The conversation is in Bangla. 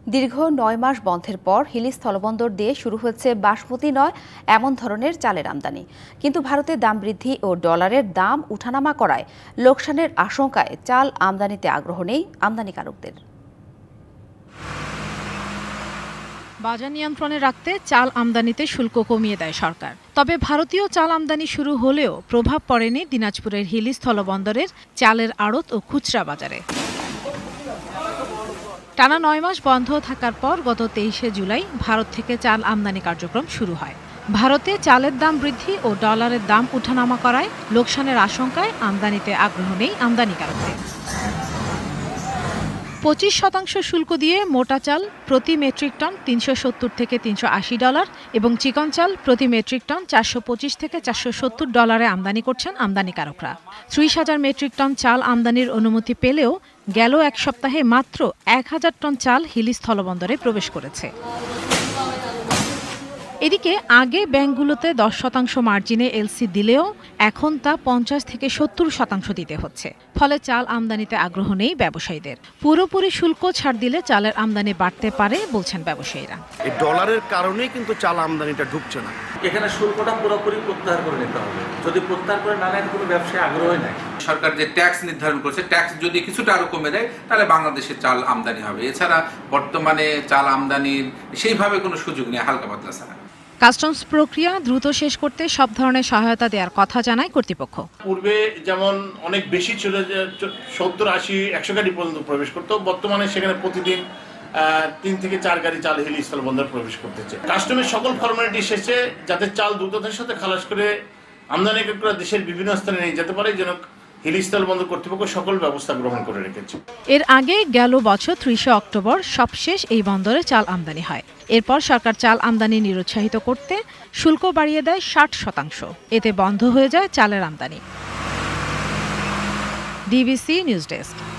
দীর্ঘ ৯ মাস বন্ধের পর হিলি স্থলবন্দর দিয়ে শুরু হয়েছে বাসমতি নয় এমন ধরনের চালের আমদানি। কিন্তু ভারতের দাম বৃদ্ধি ও ডলারের দাম উঠানামা করায় লোকসানের আশঙ্কায় চাল আমদানিতে আগ্রহ নেই আমদানিকারকদের। বাজার নিয়ন্ত্রণে রাখতে চাল আমদানিতে শুল্ক কমিয়ে দেয় সরকার। তবে ভারতীয় চাল আমদানি শুরু হলেও প্রভাব পড়েনি দিনাজপুরের হিলি স্থলবন্দরের চালের আড়ত ও খুচরা বাজারে। টানা ৯ মাস বন্ধ থাকার পর গত ২৩শে জুলাই ভারত থেকে চাল আমদানি কার্যক্রম শুরু হয়। ভারতে চালের দাম বৃদ্ধি ও ডলারের দাম উঠানামা করায় লোকসানের আশঙ্কায় আমদানিতে আগ্রহ নেই আমদানিকারকদের। ২৫% শুল্ক দিয়ে মোটা চাল প্রতি মেট্রিক টন $৩৭০ থেকে $৩৮০ এবং চিকন চাল প্রতি মেট্রিক টন $৪২৫ থেকে $৪৭০ আমদানি করছেন আমদানিকারকরা। ৩০,০০০ মেট্রিক টন চাল আমদানির অনুমতি পেলেও গেল এক সপ্তাহে মাত্র ১,০০০ টন চাল হিলি স্থলবন্দরে প্রবেশ করেছে। এদিকে আগে ব্যাংকগুলোতে ১০% মার্জিনে এলসি দিলেও এখন তা ৫০ থেকে ৭০% দিতে হচ্ছে। ফলে চাল আমদানিতে আগ্রহ নেই ব্যবসায়ীদের। পুরোপুরি শুল্ক ছাড় দিলে চালের আমদানি বাড়তে পারে বলছেন ব্যবসায়ীরা। এই ডলারের কারণেই কিন্তু চাল আমদানিটা ঢুকছে না। এখানে শুল্কটা পুরোপুরি প্রত্যাহার করে নিতে হবে। যদি প্রত্যাহার করে না নেন কোনো ব্যবসায় আগ্রহই নাই। সরকার যে ট্যাক্স নির্ধারণ করেছে, ট্যাক্স যদি কিছুটা আরো কমে দেয় তাহলে বাংলাদেশে চাল আমদানি হবে। এছাড়া বর্তমানে চাল আমদানির সেইভাবে কোনো সুযোগ নেই, হালকা পাতলা ছাড়া। কাস্টমস প্রক্রিয়া দ্রুত শেষ করতে সব ধরনের সহায়তা দেওয়ার কথা জানায় কর্তৃপক্ষ। পূর্বে যেমন অনেক বেশি ছিল, যে ৭০, ৮০, ১০০ গাড়ি পর্যন্ত প্রবেশ করতো, বর্তমানে সেখানে প্রতিদিন ৩ থেকে ৪ গাড়ি চাল হিলি স্থলবন্দর প্রবেশ করতেছে। কাস্টমের সকল ফর্মালিটি শেষে যাতে চাল দ্রুততার সাথে খালাস করে আমদানিকারকরা দেশের বিভিন্ন স্থানে নিয়ে যেতে পারে, যেন হিলি স্থলবন্দর কর্তৃপক্ষ সকল ব্যবস্থা গ্রহণ করে রেখেছে। এর আগে গেল বছর ৩০শে অক্টোবর সবশেষ এই বন্দরে চাল আমদানি হয়। এরপর সরকার চাল আমদানি নিরুৎসাহিত করতে শুল্ক বাড়িয়ে দেয় ৬০%। এতে বন্ধ হয়ে যায় চালের আমদানি। DBC news desk.